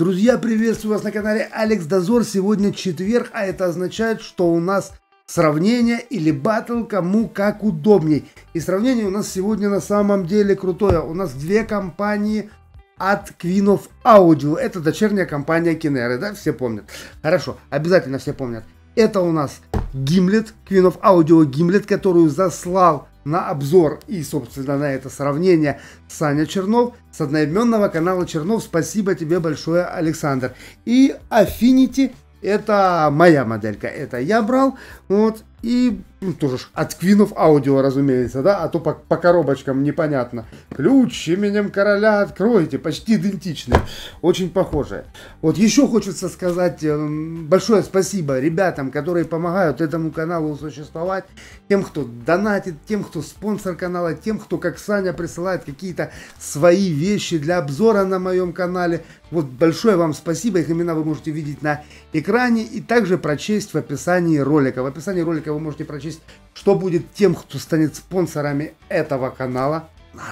Друзья, приветствую вас на канале Алекс Дозор. Сегодня четверг, а это означает, что у нас сравнение или баттл, кому как удобней. И сравнение у нас сегодня на самом деле крутое. У нас две компании от Queen of Audio. Это дочерняя компания Kinera, да? Все помнят. Хорошо, обязательно все помнят. Это у нас Gimlet, Queen of Audio Gimlet, которую заслал на обзор и, собственно, на это сравнение Саня Чернов с одноименного канала Чернов. Спасибо тебе большое, Александр. И Affinity, это моя моделька, это я брал, вот, и тоже от Queen of Audio, разумеется, да, а то по коробочкам непонятно. Ключ именем короля откройте, почти идентичные, очень похожие. Вот еще хочется сказать большое спасибо ребятам, которые помогают этому каналу существовать, тем, кто донатит, тем, кто спонсор канала, тем, кто, как Саня, присылает какие-то свои вещи для обзора на моем канале. Вот большое вам спасибо, их имена вы можете видеть на экране и также прочесть в описании ролика. В описании ролика вы можете прочесть, что будет тем, кто станет спонсорами этого канала,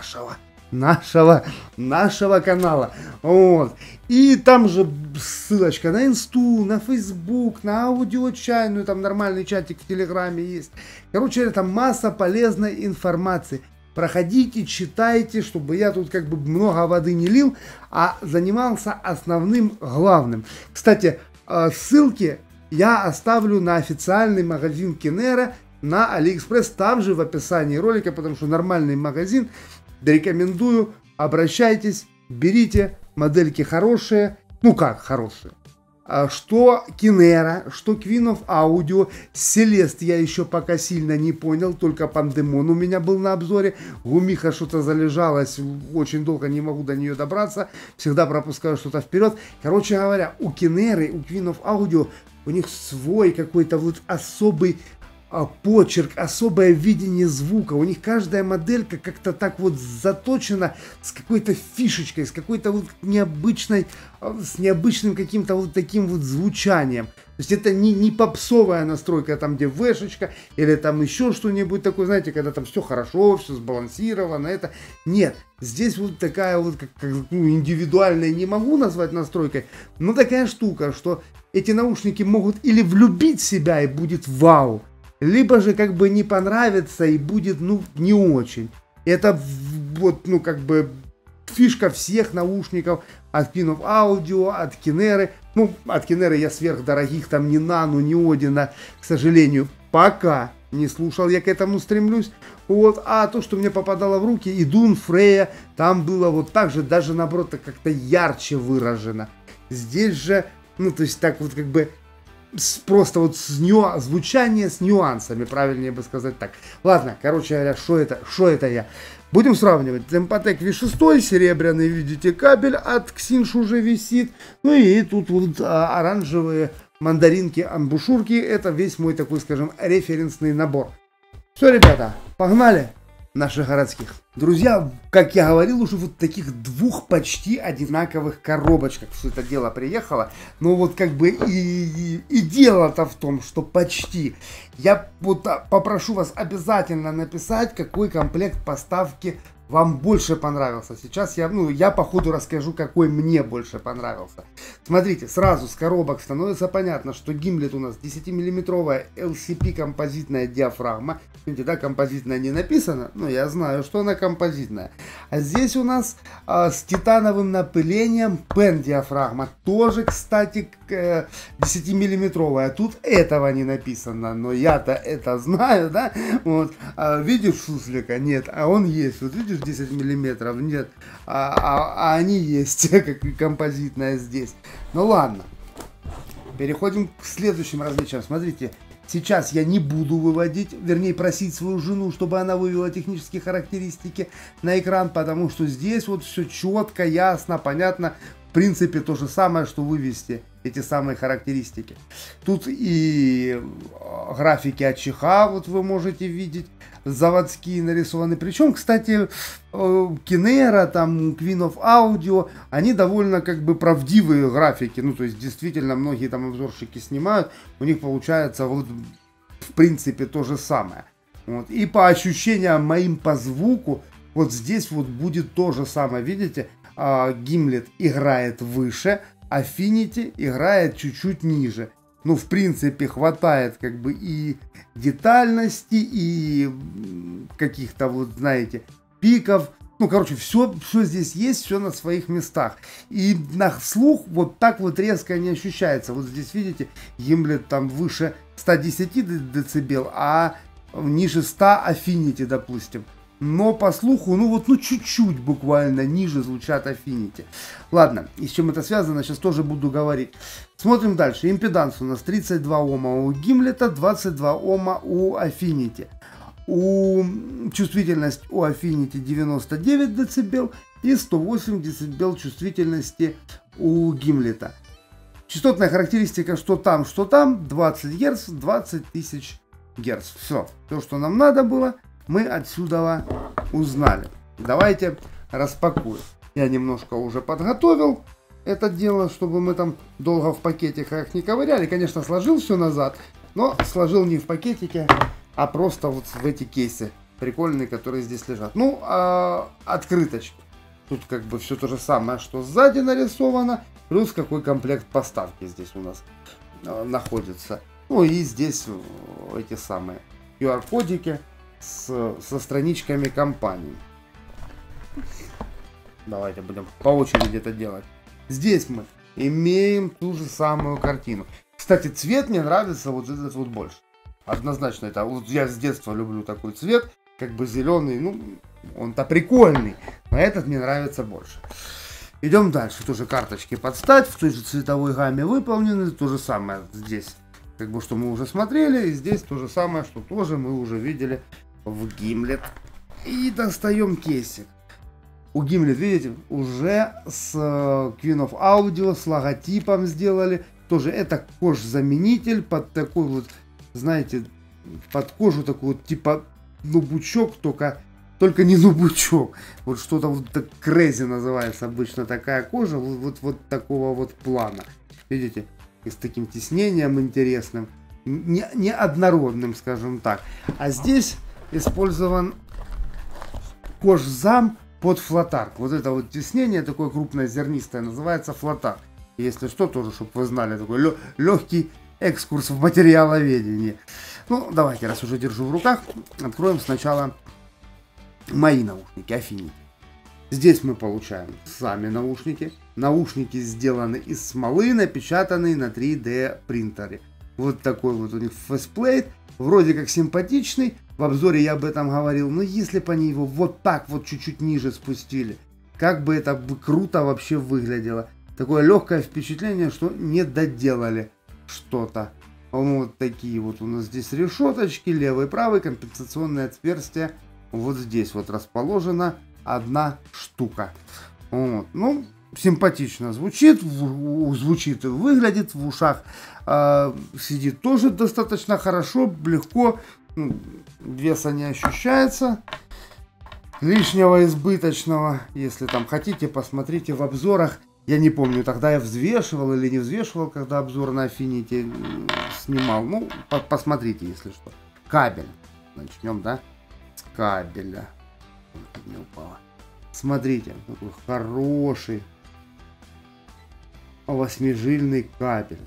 нашего канала. Вот. И там же ссылочка на инсту, на фейсбук, на аудиочайную, там нормальный чатик в телеграме есть. Короче, это масса полезной информации. Проходите, читайте, чтобы я тут как бы много воды не лил, а занимался основным главным. Кстати, ссылки я оставлю на официальный магазин Kinera на AliExpress, там же в описании ролика, потому что нормальный магазин. Рекомендую, обращайтесь, берите, модельки хорошие. Ну как хорошие? Что Kinera, что Queen of Audio, Celeste я еще пока сильно не понял, только Пандемон у меня был на обзоре. Гумиха что-то залежалась, очень долго не могу до нее добраться, всегда пропускаю что-то вперед. Короче говоря, у Kinera, у Queen of Audio, у них свой какой-то вот особый почерк, особое видение звука. У них каждая моделька как-то так вот заточена с какой-то фишечкой, с какой-то вот необычной, с необычным каким-то вот таким вот звучанием. То есть это не попсовая настройка, там где вэшечка или там еще что-нибудь такое, знаете, когда там все хорошо, все сбалансировано, это нет. Здесь вот такая вот, индивидуальная, не могу назвать настройкой, но такая штука, что эти наушники могут или влюбить себя и будет вау, либо же как бы не понравится и будет, ну, не очень. Это вот, ну, как бы фишка всех наушников от Queen of Audio, от Kinera. Ну, от Kinera я сверхдорогих, там, ни Nano, ни Odin, к сожалению, пока не слушал, я к этому стремлюсь. Вот, а то, что мне попадало в руки, и Dune, Freya, там было вот так же, даже наоборот, как-то ярче выражено. Здесь же, ну, то есть так вот как бы просто вот звучание с нюансами, правильнее бы сказать так. Ладно, короче говоря, что это я? Будем сравнивать. Tempotec V6, серебряный, видите, кабель от Xinsh уже висит. Ну и тут вот оранжевые мандаринки, амбушюрки. Это весь мой такой, скажем, референсный набор. Все, ребята, погнали наших городских. Друзья, как я говорил, уже вот таких двух почти одинаковых коробочках все это дело приехало. Но вот как бы и дело-то в том, что почти. Я вот попрошу вас обязательно написать, какой комплект поставки вам больше понравился. Сейчас я по ходу расскажу, какой мне больше понравился. Смотрите, сразу с коробок становится понятно, что Gimlet у нас 10-миллиметровая LCP композитная диафрагма. Видите, да, композитная не написано, но я знаю, что она композитная. А здесь у нас с титановым напылением PEN диафрагма. Тоже, кстати, 10-миллиметровая. Тут этого не написано, но я-то это знаю, да? Вот. Видишь суслика? Нет, а он есть. Вот видишь, 10 миллиметров? Нет. А они есть, как и композитная здесь. Ну ладно. Переходим к следующим различиям. Смотрите. Сейчас я не буду выводить, вернее просить свою жену, чтобы она вывела технические характеристики на экран, потому что здесь вот все четко, ясно, понятно. В принципе, то же самое, что вывести эти самые характеристики. Тут и графики от чеха, вот вы можете видеть, заводские нарисованы. Причем, кстати, Kinera, там, Queen of Audio, они довольно как бы правдивые графики. Ну, то есть, действительно, многие там обзорщики снимают, у них получается вот в принципе то же самое. Вот. И по ощущениям моим по звуку, вот здесь вот будет то же самое, видите? Gimlet играет выше, Affinity играет чуть-чуть ниже. Ну, в принципе, хватает как бы и детальности, и каких-то вот, знаете, пиков. Ну, короче, все здесь есть, все на своих местах. И на слух вот так вот резко не ощущается. Вот здесь, видите, Gimlet там выше 110 дБ, а ниже 100 Affinity, допустим. Но по слуху, ну вот, ну чуть-чуть буквально ниже звучат Affinity. Ладно, и с чем это связано, сейчас тоже буду говорить. Смотрим дальше. Импеданс у нас 32 Ома у Gimlet, 22 Ома у Affinity. Чувствительность у Affinity 99 дБ и 108 дБ чувствительности у Gimlet. Частотная характеристика что там, 20 Гц, 20 тысяч Гц. Все, то, что нам надо было, мы отсюда узнали. Давайте распакуем. Я немножко уже подготовил это дело, чтобы мы там долго в пакетиках не ковыряли. Конечно, сложил все назад, но сложил не в пакетике, а просто вот в эти кейсы прикольные, которые здесь лежат. Ну, открыточки. Тут как бы все то же самое, что сзади нарисовано, плюс какой комплект поставки здесь у нас находится. Ну и здесь эти самые QR-кодики со страничками компании. Давайте будем по очереди это делать. Здесь мы имеем ту же самую картину. Кстати, цвет мне нравится вот этот вот больше. Однозначно это. Вот я с детства люблю такой цвет, как бы зеленый. Ну, он-то прикольный, но этот мне нравится больше. Идем дальше. Тоже карточки подстать в той же цветовой гамме выполнены. То же самое здесь, как бы, что мы уже смотрели. И здесь то же самое, что тоже мы уже видели в Gimlet. И достаем кейсик. У Gimlet, видите, уже с Queen of Audio, с логотипом сделали. Тоже это кожзаменитель под такой вот, знаете, под кожу такой вот типа нубучок, только не нубучок. Вот что-то вот так crazy называется обычно такая кожа, вот такого вот плана. Видите, и с таким тиснением интересным, неоднородным, скажем так. А здесь использован кожзам под флотарк. Вот это вот тиснение такое крупное, зернистое, называется флотарк. Если что, тоже, чтобы вы знали, такой легкий экскурс в материаловедении. Ну, давайте, раз уже держу в руках, откроем сначала мои наушники Affinity. Здесь мы получаем сами наушники. Наушники сделаны из смолы, напечатанные на 3D принтере. Вот такой вот у них фейсплейт. Вроде как симпатичный. В обзоре я об этом говорил. Но если бы они его вот так вот чуть-чуть ниже спустили, как бы это круто вообще выглядело. Такое легкое впечатление, что не доделали что-то. Вот такие вот у нас здесь решеточки. Левый и правый компенсационные отверстия. Вот здесь вот расположена одна штука. Вот. Ну, симпатично звучит. Звучит и выглядит в ушах. Сидит тоже достаточно хорошо, легко. Веса не ощущается. Лишнего, избыточного. Если там хотите, посмотрите в обзорах. Я не помню, тогда я взвешивал или не взвешивал, когда обзор на Affinity снимал. Ну, посмотрите, если что. Кабель. Начнем, да? С кабеля. Не упало. Смотрите, такой хороший 8-жильный кабель.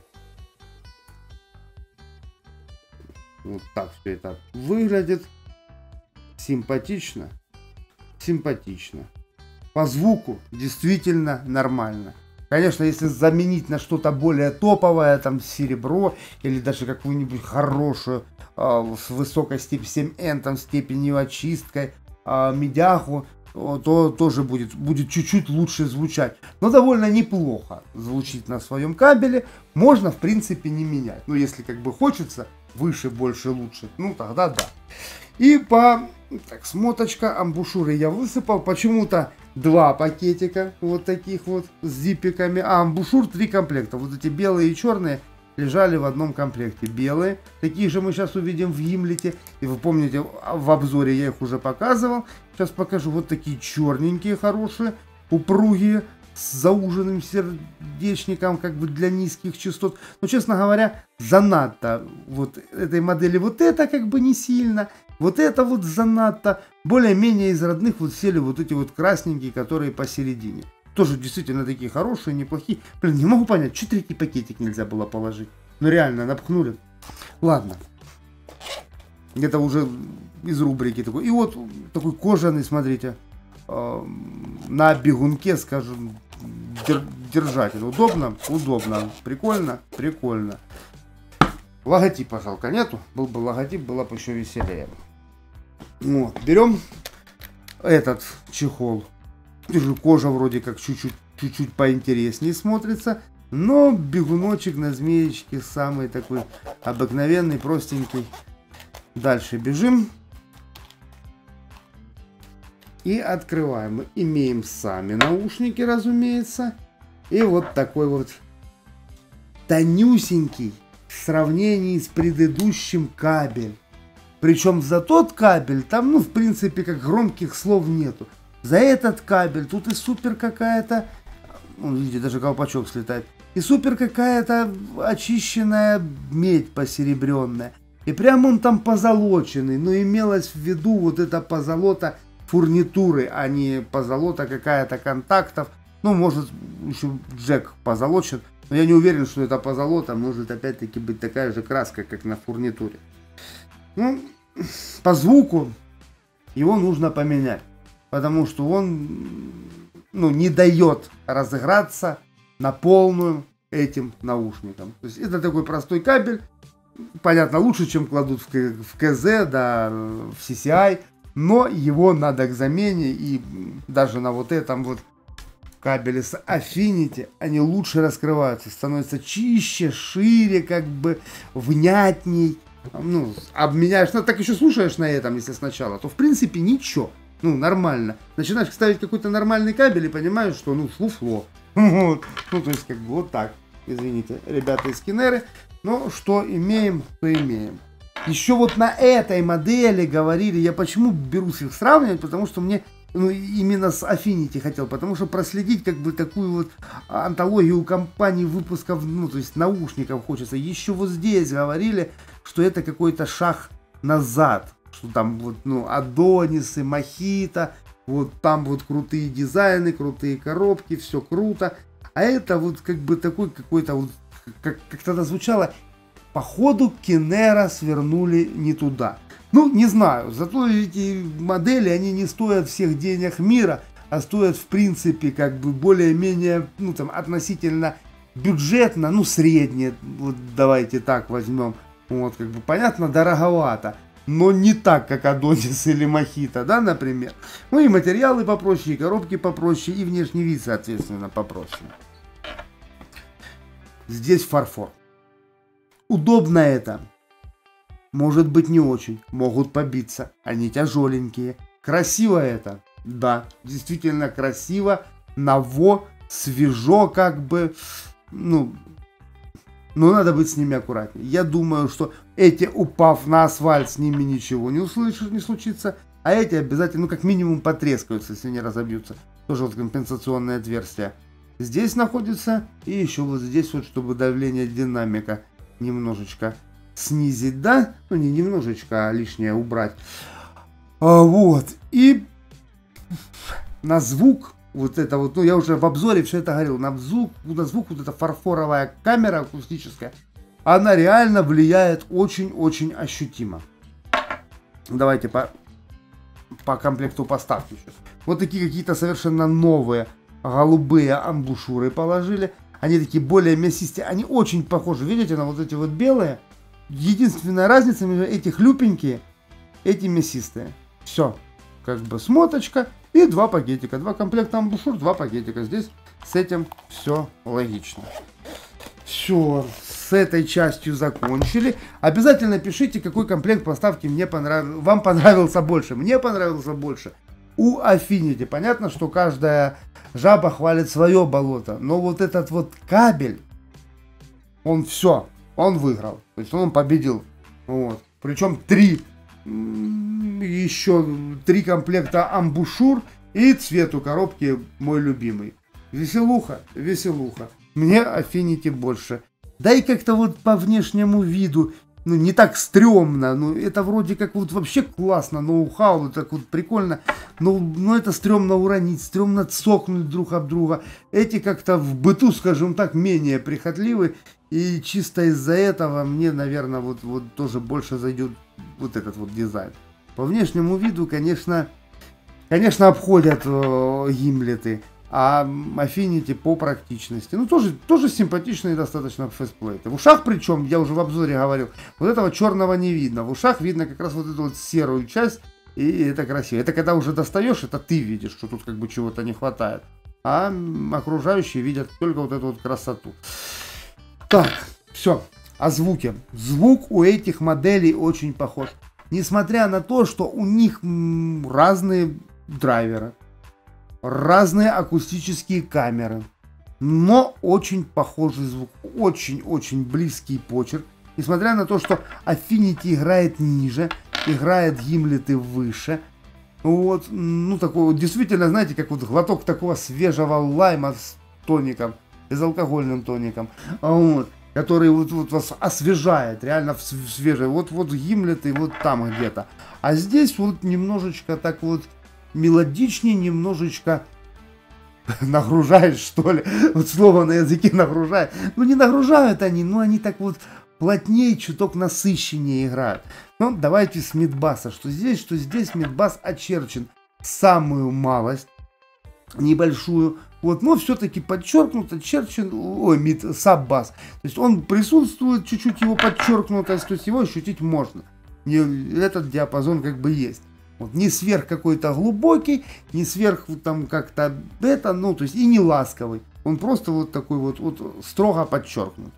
Вот так все это выглядит. Симпатично. Симпатично. По звуку действительно нормально. Конечно, если заменить на что-то более топовое, там серебро или даже какую-нибудь хорошую с высокой степенью 7N, там степенью очисткой, медяху, то тоже будет чуть-чуть лучше звучать. Но довольно неплохо звучит на своем кабеле. Можно, в принципе, не менять. Ну, если как бы хочется выше, больше, лучше, ну тогда да. И так, смоточка, амбушюры я высыпал. Почему-то 2 пакетика вот таких вот с зипиками. А амбушюр 3 комплекта. Вот эти белые и черные лежали в одном комплекте. Белые. Такие же мы сейчас увидим в Gimlet. И вы помните, в обзоре я их уже показывал. Сейчас покажу. Вот такие черненькие, хорошие, упругие, с зауженным сердечником, как бы для низких частот. Но, честно говоря, занадто вот этой модели вот это как бы не сильно. Вот это вот занадто. Более-менее из родных вот сели вот эти вот красненькие, которые посередине. тоже действительно такие хорошие, неплохие. Блин, не могу понять, что третий пакетик нельзя было положить. Ну реально, напхнули. Ладно. Это уже из рубрики такой. И вот такой кожаный, смотрите, на бегунке, скажем, держатель. Удобно? Удобно. Прикольно? Прикольно. Логотипа жалко нету. Был бы логотип, было бы еще веселее. Вот. Берем этот чехол. Кожа вроде как чуть-чуть поинтереснее смотрится. Но бегуночек на змеечке самый такой обыкновенный, простенький. Дальше бежим. И открываем. Мы имеем сами наушники, разумеется. И вот такой вот тонюсенький в сравнении с предыдущим кабель. Причем за тот кабель там, ну, в принципе, как громких слов нету. За этот кабель тут и супер какая-то... Видите, даже колпачок слетает. И супер какая-то очищенная медь посеребренная. И прям он там позолоченный. Но имелось в виду вот это позолота фурнитуры, а не позолота какая-то контактов. Ну, может, еще джек позолочен. Но я не уверен, что это позолота. Может, опять-таки, быть такая же краска, как на фурнитуре. Ну, по звуку его нужно поменять. Потому что он, ну, не дает разыграться на полную этим наушникам. То есть это такой простой кабель. Понятно, лучше, чем кладут в КЗ, да, в CCI. Но его надо к замене. И даже на вот этом вот кабеле с Affinity они лучше раскрываются. Становятся чище, шире, как бы внятней. Ну, обменяешь, ну, так еще слушаешь на этом, если сначала, то в принципе ничего. Ну, нормально. Начинаешь ставить какой-то нормальный кабель и понимаешь, что, ну, фуфло. Вот. Ну, то есть, как бы вот так. Извините, ребята из Кинеры. Но что имеем, то имеем. Еще вот на этой модели говорили, я почему берусь их сравнивать, потому что мне, ну, именно с Affinity хотел, потому что проследить как бы такую вот антологию компаний выпусков, ну, то есть наушников хочется. Еще вот здесь говорили, что это какой-то шаг назад. Что там вот, ну, Адонисы, Мохито, вот там вот крутые дизайны, крутые коробки, все круто. А это вот как бы такой какой-то вот, как тогда звучало, походу Кинера свернули не туда. Ну, не знаю, зато эти модели, они не стоят всех денег мира, а стоят в принципе как бы более-менее, ну, там, относительно бюджетно, ну, среднее, вот давайте так возьмем. Вот, как бы, понятно, дороговато. Но не так, как Адонис или Мохито, да, например. Ну и материалы попроще, и коробки попроще, и внешний вид, соответственно, попроще. Здесь фарфор. Удобно это. Может быть, не очень. Могут побиться. Они тяжеленькие. Красиво это. Да, действительно красиво. Ново, свежо, как бы. Ну, но надо быть с ними аккуратнее. Я думаю, что эти, упав на асфальт, с ними ничего не случится. А эти обязательно, ну, как минимум, потрескаются, если не разобьются. Тоже вот компенсационное отверстие. Здесь находится. И еще вот здесь вот, чтобы давление динамика немножечко снизить, да? Ну, не немножечко, а лишнее убрать. Вот. И на звук... Вот это вот, ну я уже в обзоре все это говорил, на звук вот эта фарфоровая камера акустическая, она реально влияет очень-очень ощутимо. Давайте по комплекту поставки сейчас. Вот такие какие-то совершенно новые голубые амбушюры положили. Они такие более мясистые, они очень похожи, видите, на вот эти вот белые. Единственная разница между этих хлюпенькие, эти мясистые. Все, как бы смоточка. И два пакетика, два комплекта амбушюр, два пакетика. Здесь с этим все логично. Все, с этой частью закончили. Обязательно пишите, какой комплект поставки вам понравился больше. Мне понравился больше у Affinity. Понятно, что каждая жаба хвалит свое болото. Но вот этот вот кабель, он все, он выиграл. То есть он победил. Вот. Причем еще три комплекта амбушюр и цвет у коробки мой любимый. Веселуха, веселуха. Мне Affinity больше. Да и как-то вот по внешнему виду ну, не так стрёмно, ну, это вроде как вот вообще классно, ноу-хау, так вот прикольно, но это стрёмно уронить, стрёмно цокнуть друг об друга. Эти как-то в быту, скажем так, менее прихотливы, и чисто из-за этого мне, наверное, вот тоже больше зайдет вот этот вот дизайн. По внешнему виду, конечно, обходят гимлеты. А Affinity по практичности. Ну, тоже симпатичные достаточно фейсплейты. В ушах, причем, я уже в обзоре говорил, вот этого черного не видно. В ушах видно как раз вот эту вот серую часть, и это красиво. Это когда уже достаешь, это ты видишь, что тут как бы чего-то не хватает. А окружающие видят только вот эту вот красоту. Так, все. О звуке. Звук у этих моделей очень похож. Несмотря на то, что у них разные драйверы, разные акустические камеры, но очень похожий звук, очень-очень близкий почерк. Несмотря на то, что Affinity играет ниже, играет гимлеты выше. Вот, ну такой вот, действительно, знаете, как вот глоток такого свежего лайма с тоником, безалкогольным тоником, вот, который вот вас освежает, реально свежий. Вот гимлеты вот там где-то. А здесь вот немножечко так вот мелодичнее, немножечко нагружает, что ли. Вот слово на языке нагружает. Ну, не нагружают они, но они так вот плотнее, чуток насыщеннее играют. Ну, давайте с мидбаса. Что здесь мидбас очерчен самую малость, небольшую. Вот, но все-таки подчеркнут, очерчен, саббас. То есть он присутствует, чуть-чуть его подчеркнутость, то есть его ощутить можно. Этот диапазон как бы есть. Вот, не сверх какой-то глубокий, не сверх там как-то это, ну, то есть и не ласковый. Он просто вот такой вот строго подчеркнут.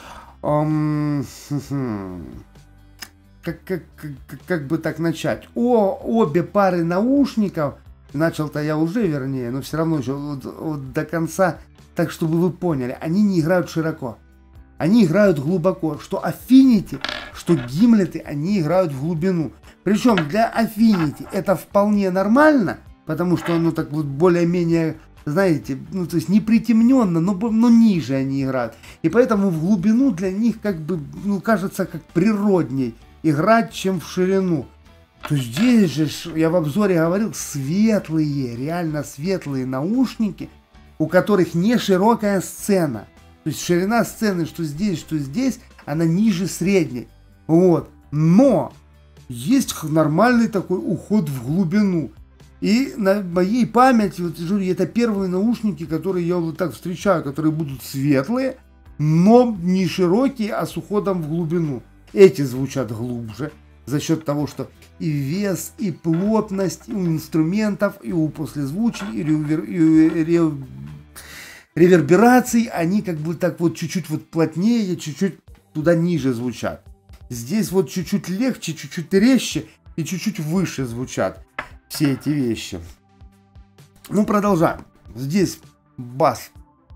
Как бы так начать? Обе пары наушников, начал-то я уже, вернее, но все равно еще вот до конца, так чтобы вы поняли, они не играют широко. Они играют глубоко. Что Affinity, что гимлеты, они играют в глубину. Причем для Affinity это вполне нормально, потому что оно так вот более-менее, знаете, ну то есть не притемненно, но ниже они играют. И поэтому в глубину для них как бы, ну кажется, как природней играть, чем в ширину. То здесь же, я в обзоре говорил, светлые, реально светлые наушники, у которых не широкая сцена. То есть ширина сцены, что здесь, она ниже средней. Вот. Но есть нормальный такой уход в глубину. И на моей памяти, вот это первые наушники, которые я вот так встречаю, которые будут светлые, но не широкие, а с уходом в глубину. Эти звучат глубже за счет того, что и вес, и плотность у инструментов, и у послезвучий, и ревербераций, они как бы так вот чуть-чуть вот плотнее, чуть-чуть туда ниже звучат. Здесь вот чуть-чуть легче, чуть-чуть резче и чуть-чуть выше звучат все эти вещи. Ну, продолжаем. Здесь бас,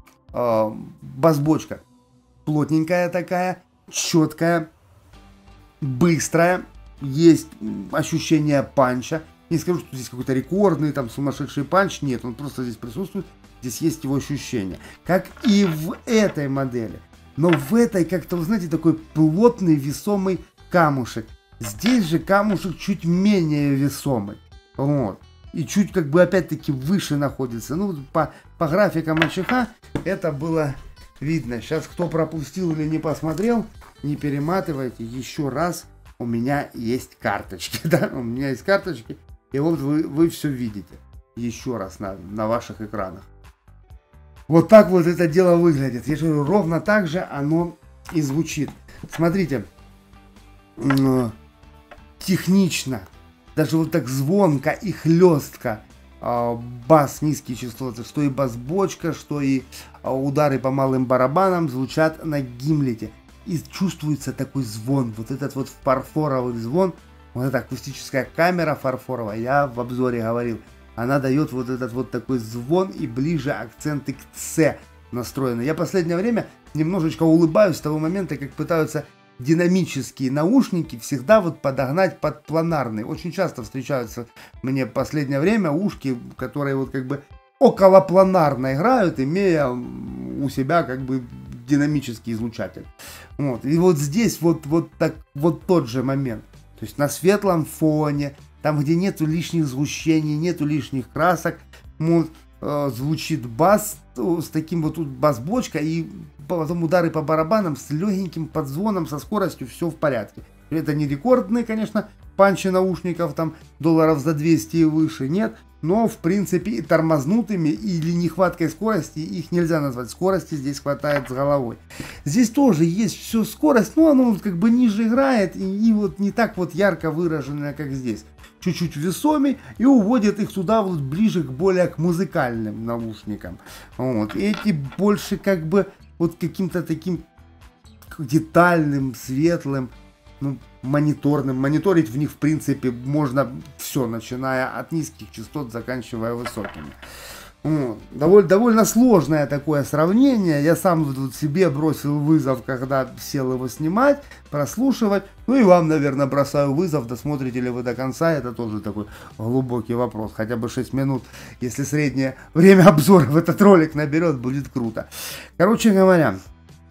бас-бочка плотненькая такая, четкая, быстрая. Есть ощущение панча. Не скажу, что здесь какой-то рекордный, там, сумасшедший панч. Нет, он просто здесь присутствует. Здесь есть его ощущение. Как и в этой модели. Но в этой как-то, вы знаете, такой плотный, весомый камушек. Здесь же камушек чуть менее весомый. Вот. И чуть как бы опять-таки выше находится. Ну, по графикам АЧХ это было видно. Сейчас кто пропустил или не посмотрел, не перематывайте. Еще раз, у меня есть карточки. Да? У меня есть карточки. И вот вы все видите. Еще раз на ваших экранах. Вот так вот это дело выглядит. Я же говорю, ровно так же оно и звучит. Смотрите. Технично. Даже вот так звонко и хлестко. Бас, низкие частоты. Что и бас-бочка, что и удары по малым барабанам звучат на гимлете. И чувствуется такой звон. Вот этот вот фарфоровый звон. Вот эта акустическая камера фарфоровая. Я в обзоре говорил. Она дает вот этот вот такой звон и ближе акценты к «С» настроены. Я последнее время немножечко улыбаюсь с того момента, как пытаются динамические наушники всегда вот подогнать под планарные. Очень часто встречаются мне в последнее время ушки, которые вот как бы околопланарно играют, имея у себя как бы динамический излучатель. Вот. И вот здесь вот тот же момент. То есть на светлом фоне, там, где нету лишних сгущений, нету лишних красок, вот, звучит бас с таким вот бас-бочка, и потом удары по барабанам с легеньким подзвоном, со скоростью, все в порядке. Это не рекордные, конечно, панчи наушников, там, долларов за 200 и выше, нет. Но, в принципе, и тормознутыми или нехваткой скорости их нельзя назвать. Скорости здесь хватает с головой. Здесь тоже есть все скорость, но оно вот как бы ниже играет и вот не так вот ярко выраженное, как здесь. Чуть-чуть весомей и уводит их туда вот ближе к более к музыкальным наушникам. Вот. Эти больше как бы вот каким-то таким детальным, светлым, ну, мониторным. Мониторить в них, в принципе, можно все, начиная от низких частот, заканчивая высокими. Вот. Довольно сложное такое сравнение. Я сам вот себе бросил вызов, когда сел его снимать, прослушивать. Ну и вам, наверное, бросаю вызов, досмотрите ли вы до конца. Это тоже такой глубокий вопрос. Хотя бы 6 минут, если среднее время обзора в этот ролик наберет, будет круто. Короче говоря,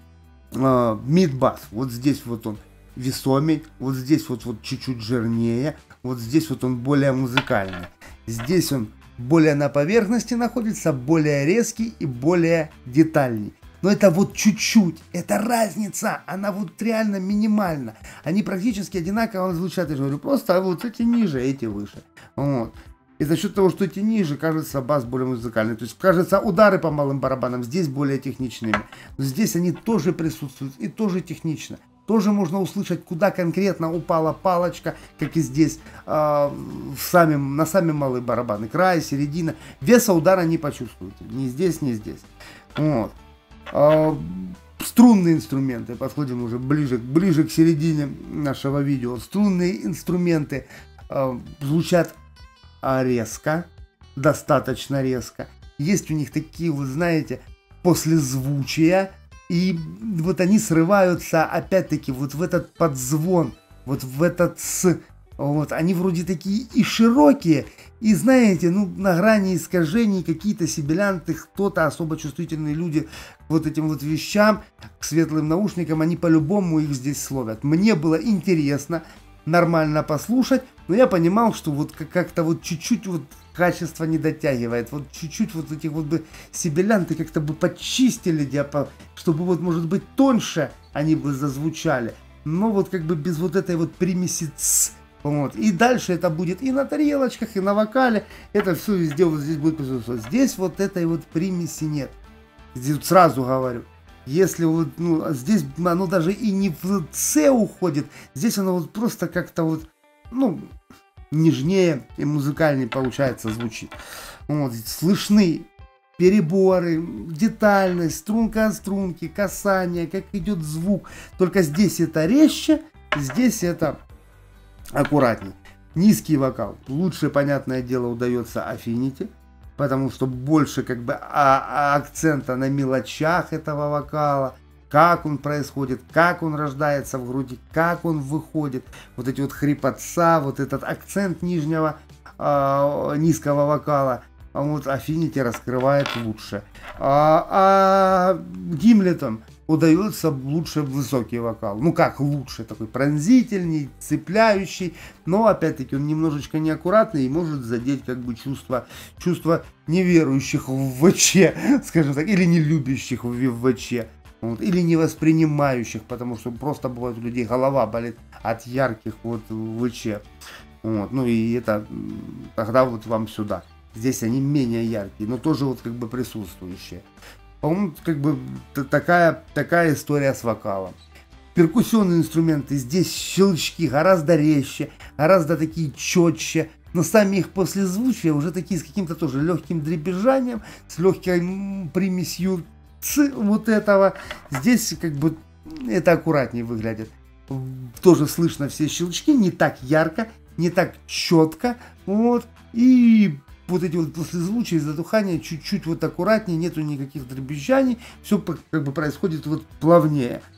мид-бас. Вот здесь вот он весомей, вот здесь вот чуть-чуть жирнее, вот здесь вот он более музыкальный. Здесь он более на поверхности находится, более резкий и более детальный. Но это вот чуть-чуть, это разница, она вот реально минимальна. Они практически одинаково звучат, я же говорю, просто вот эти ниже, эти выше. Вот. И за счет того, что эти ниже, кажется, бас более музыкальный. То есть, кажется, удары по малым барабанам здесь более техничными. Но здесь они тоже присутствуют и тоже технично. Тоже можно услышать, куда конкретно упала палочка, как и здесь, на сами малые барабаны. Край, середина. Веса удара не почувствуете. Ни здесь, ни здесь. Вот. Струнные инструменты. Подходим уже ближе к середине нашего видео. Струнные инструменты звучат резко. Достаточно резко. Есть у них такие, вы знаете, послезвучия. И вот они срываются опять-таки вот в этот подзвон, вот в этот вот они вроде такие и широкие, и знаете, ну на грани искажений какие-то сибилянты, кто-то особо чувствительные люди к вот этим вот вещам, к светлым наушникам, они по-любому их здесь словят. Мне было интересно нормально послушать, но я понимал, что вот как-то вот чуть-чуть вот качество не дотягивает. Вот чуть-чуть вот этих вот бы сибилянты как-то бы подчистили диапазон, чтобы вот может быть тоньше они бы зазвучали. Но вот как бы без вот этой вот примеси ц. Вот. И дальше это будет и на тарелочках, и на вокале. Это все везде вот здесь будет присутствовать. Здесь вот этой вот примеси нет. Здесь вот сразу говорю. Если вот, ну, здесь оно даже и не в С уходит. Здесь оно вот просто как-то вот, ну, нежнее и музыкальнее получается звучит. Вот, слышны переборы, детальность, струнка от струнки, касание, как идет звук. Только здесь это резче, здесь это аккуратней. Низкий вокал. Лучше, понятное дело, удается Affinity, потому что больше как бы акцента на мелочах этого вокала. Как он происходит, как он рождается в груди, как он выходит. Вот эти вот хрипотца, вот этот акцент низкого вокала. Вот Affinity раскрывает лучше. Гимлетом удается лучше высокий вокал. Ну как лучше, такой пронзительный, цепляющий. Но опять-таки он немножечко неаккуратный и может задеть как бы чувство неверующих в ВЧ, скажем так, или не любящих в ВЧ. Вот, или не воспринимающих, потому что просто бывает у людей голова болит от ярких вот ВЧ. Вот, ну и это тогда вот вам сюда. Здесь они менее яркие, но тоже вот как бы присутствующие. По-моему, как бы такая история с вокалом. Перкуссионные инструменты, здесь щелчки гораздо резче, гораздо такие четче. Но сами их послезвучия уже такие с каким-то тоже легким дребезжанием, с легкой примесью вот этого. Здесь как бы это аккуратнее выглядит. Тоже слышно все щелчки, не так ярко, не так четко. Вот. И вот эти вот послезвучия, затухания чуть-чуть вот аккуратнее, нету никаких дребезжаний. Все как бы происходит вот плавнее.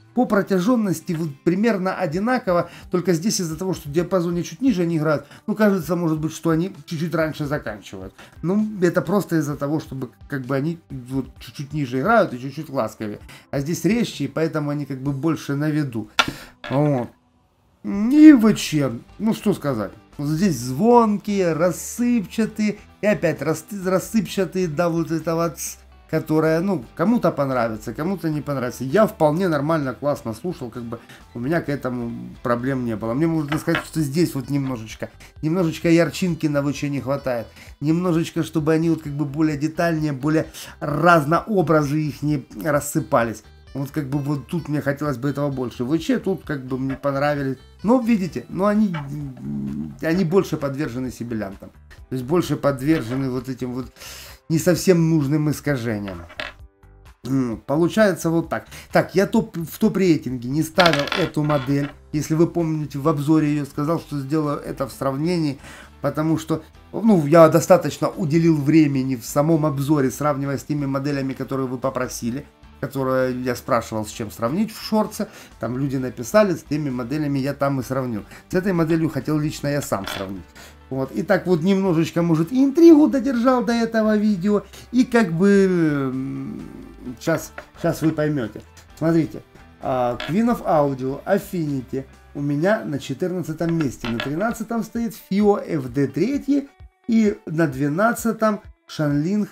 по протяженности вот примерно одинаково, только здесь из-за того, что в диапазоне чуть ниже они играют, ну, кажется, может быть, что они чуть-чуть раньше заканчивают. Ну, это просто из-за того, чтобы как бы они вот чуть-чуть ниже играют и чуть-чуть ласковее. А здесь резче, и поэтому они как бы больше на виду. Вот. И ВЧ, ну, что сказать. Вот здесь звонкие, рассыпчатые, и опять рассыпчатые, да, вот это вот, которая, ну, кому-то понравится, кому-то не понравится. Я вполне нормально, классно слушал, как бы у меня к этому проблем не было. Мне можно сказать, что здесь вот немножечко ярчинки на ВЧ не хватает. Немножечко, чтобы они вот как бы более детальнее, более разнообразы их не рассыпались. Вот как бы вот тут мне хотелось бы этого больше. ВЧ тут как бы мне понравились. Но видите, но они больше подвержены сибилянтам. То есть больше подвержены вот этим вот не совсем нужным искажениям. Получается вот так. Так, я в топ-рейтинге не ставил эту модель. Если вы помните, в обзоре ее сказал, что сделаю это в сравнении. Потому что, ну, я достаточно уделил времени в самом обзоре, сравнивая с теми моделями, которые вы попросили. Которую я спрашивал, с чем сравнить в шорце. Там люди написали, с теми моделями я там и сравнил. С этой моделью хотел лично я сам сравнить. Вот. И так вот немножечко, может, и интригу додержал до этого видео. И как бы... Сейчас вы поймете. Смотрите. Queen of Audio, Affinity. У меня на 14 месте. На 13 стоит FiO FD3. И на 12 Shanling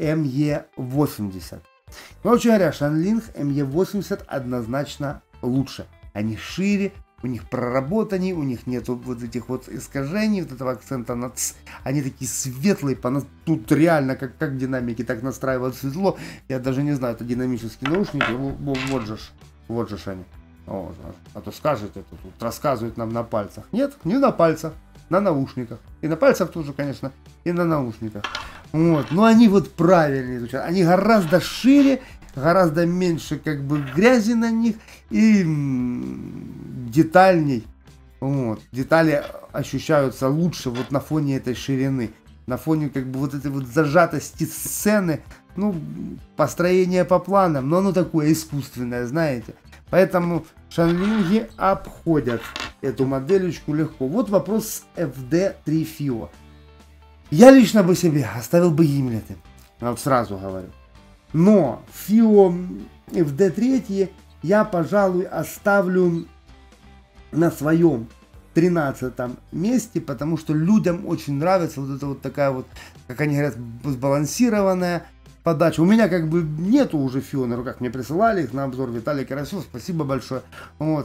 ME80. Короче говоря, Shanling ME80 однозначно лучше. Они шире, у них проработаннее, у них нету вот этих вот искажений, вот этого акцента на «ц». Они такие светлые, тут реально как динамики так настраивают светло. Я даже не знаю, это динамические наушники, вот же они. Вот, а то скажете, тут рассказывают нам на пальцах. Нет, не на пальцах, на наушниках. И на пальцах тоже, конечно, и на наушниках. Вот, но они вот правильные звучат. Они гораздо шире, гораздо меньше как бы грязи на них и детальней. Вот, детали ощущаются лучше вот на фоне этой ширины. На фоне как бы вот этой вот зажатости сцены. Ну, построение по планам, но оно такое искусственное, знаете. Поэтому Shanling обходят эту моделечку легко. Вот вопрос с FD3 FiO. Я лично бы себе оставил бы гимлеты. Вот сразу говорю. Но FiO FD3 я, пожалуй, оставлю на своем 13 месте, потому что людям очень нравится вот эта вот такая вот, как они говорят, сбалансированная подача. У меня как бы нету уже FiO на руках, мне присылали их на обзор. Виталий Карасев, спасибо большое. Вот.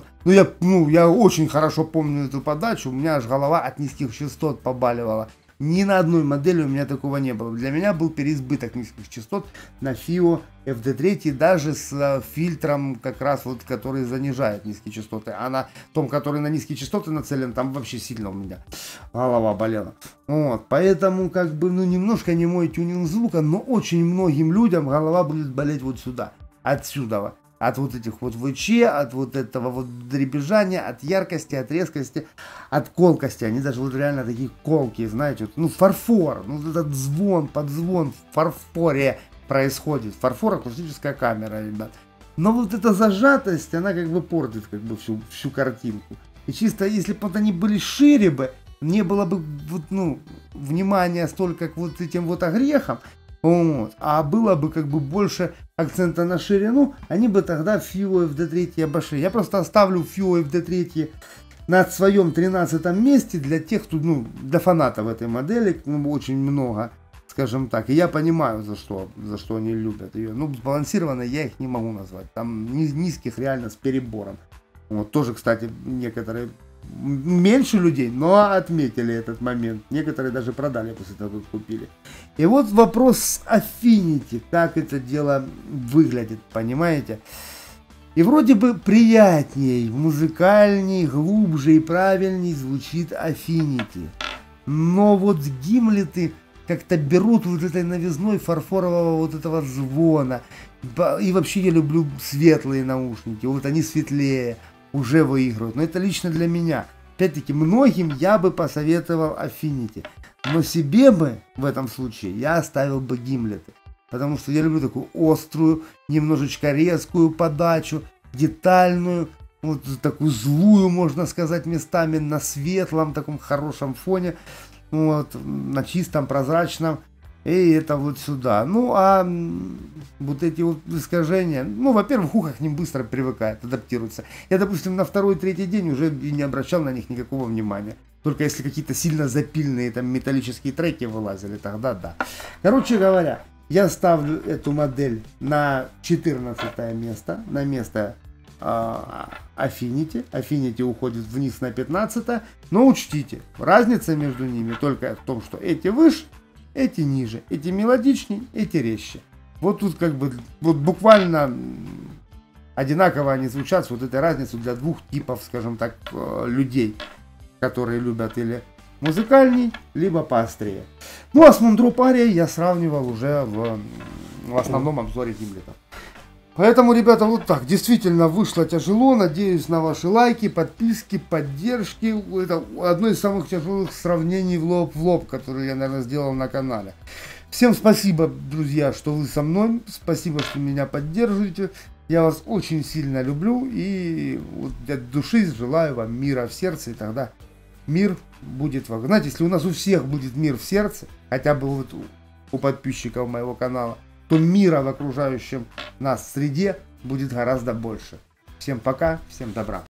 Я очень хорошо помню эту подачу, у меня аж голова от низких частот побаливала. Ни на одной модели у меня такого не было. Для меня был переизбыток низких частот на FiO FD3, даже с фильтром, как раз вот, который занижает низкие частоты. А на том, который на низкие частоты нацелен, там вообще сильно у меня голова болела. Вот, поэтому как бы, ну, немножко не мой тюнинг звука, но очень многим людям голова будет болеть вот сюда, отсюда. От вот этих вот ВЧ, от вот этого вот дребезжания, от яркости, от резкости, от колкости. Они даже вот реально такие колкие, знаете, вот, ну, фарфор, ну, этот звон, подзвон в фарфоре происходит. Фарфор — акустическая камера, ребят. Но вот эта зажатость, она как бы портит как бы всю картинку. И чисто, если бы вот они были шире бы, не было бы вот, ну, внимания столько к вот этим вот огрехам. Вот. А было бы как бы больше акцента на ширину, они бы тогда FiO FD3 обошли. Я просто оставлю FiO FD3 на своем 13 месте для тех, кто, ну, для фанатов этой модели, ну, очень много, скажем так. И я понимаю, за что они любят ее. Ну, сбалансированно я их не могу назвать. Там низких реально с перебором. Вот тоже, кстати, некоторые, меньше людей, но отметили этот момент. Некоторые даже продали после того, как купили. И вот вопрос с Affinity. Как это дело выглядит, понимаете? И вроде бы приятней, музыкальней, глубже и правильней звучит Affinity. Но вот гимлеты как-то берут вот этой новизной фарфорового вот этого звона. И вообще я люблю светлые наушники. Вот они светлее уже выигрывают. Но это лично для меня. Опять-таки, многим я бы посоветовал Affinity. Но себе бы в этом случае я оставил бы гимлеты. Потому что я люблю такую острую, немножечко резкую подачу. детальную, вот такую злую, можно сказать, местами на светлом, таком хорошем фоне, вот, на чистом, прозрачном. И это вот сюда. Ну, а вот эти вот искажения, ну, во-первых, ухо к ним быстро привыкает, адаптируется. Я, допустим, на второй-третий день уже и не обращал на них никакого внимания. Только если какие-то сильно запильные там металлические треки вылазили, тогда да. Короче говоря, я ставлю эту модель на 14 место, на место Affinity. Affinity уходит вниз на 15. Но учтите, разница между ними только в том, что эти выше, эти ниже, эти мелодичнее, эти резче. Вот тут как бы вот буквально одинаково они звучат с вот этой разницей для двух типов, скажем так, людей, которые любят или музыкальней, либо поострее. Ну а с Moondrop Aria я сравнивал уже в основном обзоре Гимлета. Поэтому, ребята, вот так, действительно вышло тяжело, надеюсь на ваши лайки, подписки, поддержки. Это одно из самых тяжелых сравнений в лоб, которые я, наверное, сделал на канале. Всем спасибо, друзья, что вы со мной, спасибо, что меня поддерживаете. Я вас очень сильно люблю и вот от души желаю вам мира в сердце, и тогда мир будет вокруг. Знаете, если у нас у всех будет мир в сердце, хотя бы вот у подписчиков моего канала, то мира в окружающем нас среде будет гораздо больше. Всем пока, всем добра.